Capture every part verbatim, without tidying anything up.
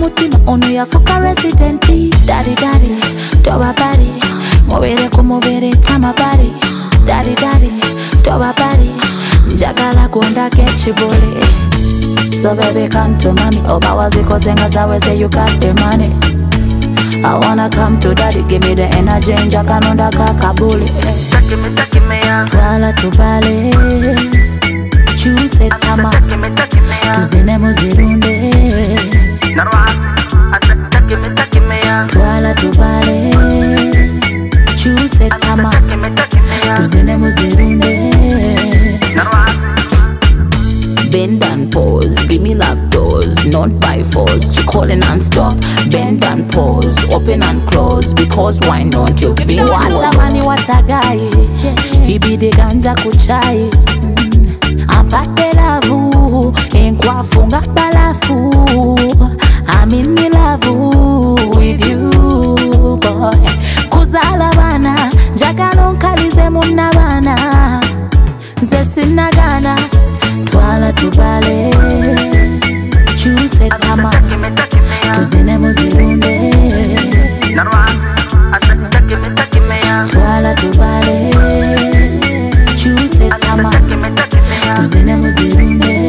kumutima ono yafuka residenti. Daddy daddy, toba bari, mubere kumubere tamabari. Daddy daddy, toba bari, njagala gonda kechibole. So baby come to mommy, oba waziko zenga zawe say you got the money. I wanna come to daddy, give me the energy, njakanonda kakabule. Twala tubale, chuse tama, tuzine muzirunde. Twala tubale, chuse tama, tuzine muzirunde. Bend and pause, give me love doors, not by force. She calling and stop. Bend and pause, open and close. Because why not? You be what a money, what a guy. He be the ganja kuchai. Ampate lavu, enkwa funga balafu. I'm in me love with you, boy. Kuzala bana, jagalon kalize muna bana. Zesinagana. Twala tubale, chuse tama, tuzine muzirunde. Twala tubale, chuse tama, tuzine muzirunde.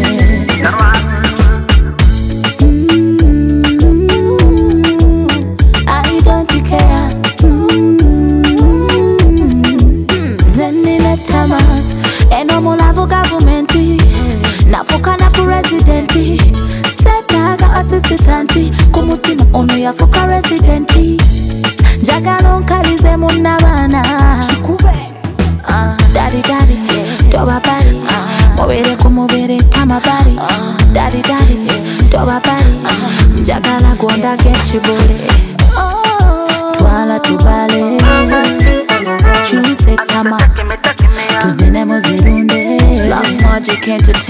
Mm, I don't care. Mm, zenile tama, eno mulavu governmenti. Nafuka na ku residenti, setaga assistant'i. Kumutima ono yafuka residenti. Njagala nkalize munabana. uh, Daddy daddy, toba bari, mubere kumubere tamabari. Daddy daddy, toba bari, njagala gonda kechibole. Twala tubale, chuse tama, tuzine muzirunde. Love Magic Entertainment.